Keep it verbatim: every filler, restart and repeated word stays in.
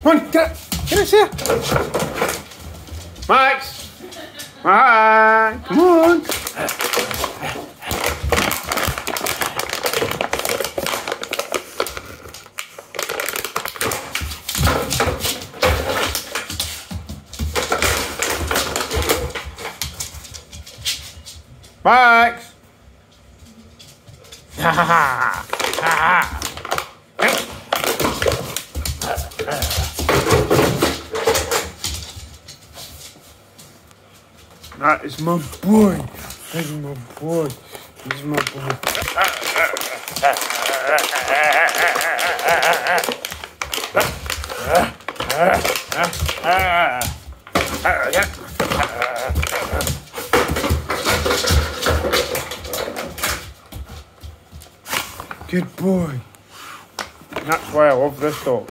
Come on, get it. Get it here. Max. Max. Come on. Max. Ha ha ha. Ha ha. That is my boy. That is my boy. This is my boy. Good boy. That's why I love this dog.